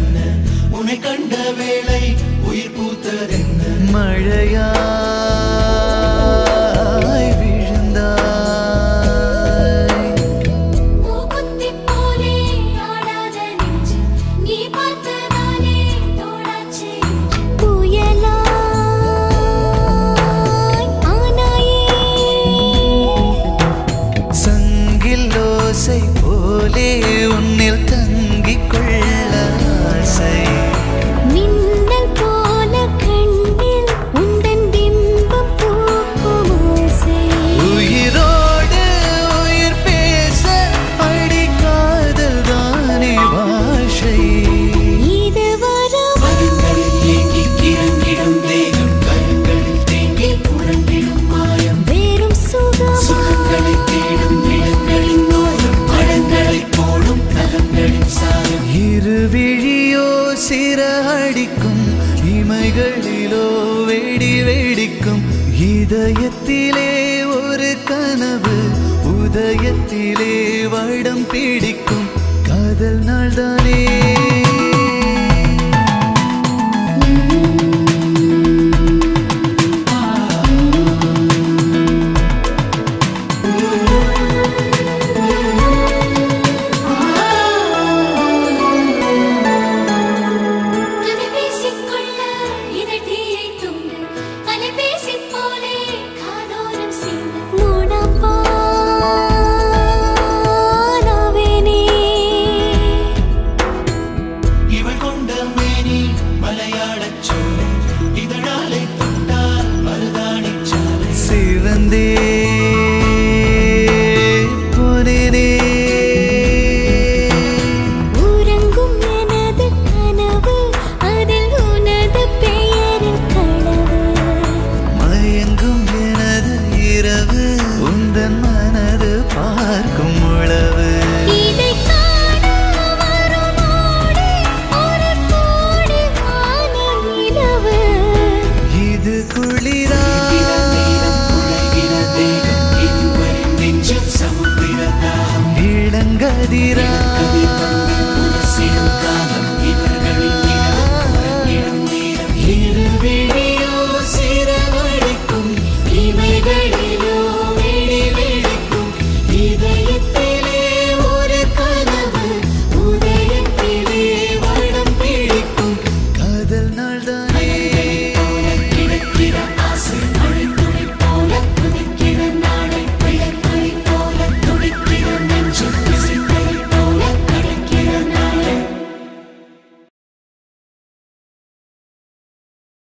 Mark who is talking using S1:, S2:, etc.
S1: என்ன உன்னை கண்ட வேளை உயிர் பூத்ததென்ன
S2: மழையாய் விழுந்தாய்
S3: பூக்குத்தி போலே ஆடாத நெஞ்சு நீ பார்த்ததாலே தோடாச்சு புயலாய் ஆனாயே
S2: சங்கில் ஓசை போலே உன்னில் தங்கிக் கொள்ள ஆசை
S3: மின்னல் போல கண்ணில் உந்தன் பிம்பம் பூக்கும் ஓசை
S2: உயிரோடு உயிர் பேச அடிக்காதல் தானே பாஷை
S3: இது வரும்
S1: மரங்களில் ஏங்கி கிறங்கிடும் தேகம் கரங்களில் தேங்கி புரண்டிடும் மாயம்
S3: வேறும்
S1: சுகங்களை தேடும் இடங்களின் நோயம் மரங்களை போடும் நகங்களின் சாயம்
S2: இருவிழியோ சிற அடிக்கும் இமைகளிலோ வெடி வெடிக்கும் இதயத்திலே ஒரு கனவு உதயத்திலே வடம் பிடிக்கும் காதல் நாள்தானே
S3: கதை பேசிக்கொள்ள இதழ்தீயை தூண்டு அலைபேசி போலே காதோரம் சிந்து மூடப்பானாவேனே
S1: இவள் கொண்ட மேனி மலையாளச் சோலை இதழாலை தொட்டால் மருதாணிச் சாலை
S2: சிவந்தே